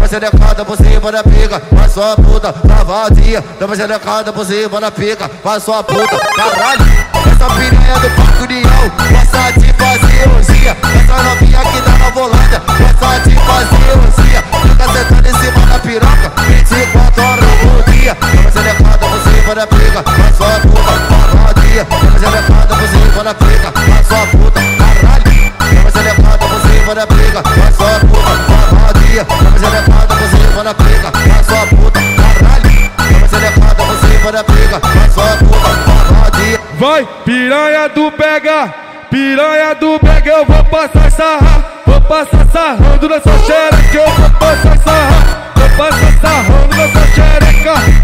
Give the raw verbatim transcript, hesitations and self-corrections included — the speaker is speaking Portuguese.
Dá uma xerecada por cima da pica, vai sua puta, tá vazia. Dá uma xerecada por cima da pica, vai sua puta, caralho. Essa piranha do Parque União, gosta de fazer orgia. Essa novinha que tá na volância, gosta de fazer orgia. Fica sentando em cima da piroca, vinte e quatro horas por dia. Dá uma xerecada por cima da pica, vai sua puta, tá vazia. Dá uma xerecada por cima da pica, vai sua puta, caralho. Dá uma xerecada por cima da pica, vai sua puta, tá vazia. Dá uma xerecada por cima da pica, vai sua puta, caralho. Dá uma xerecada por cima da pica, vai sua puta, tá vazia. Vai, piranha do pega, piranha do pega, eu vou passar sarra, vou passar sarrando na sua xereca, eu vou passar sarra, vou passar sarrando na sua xereca.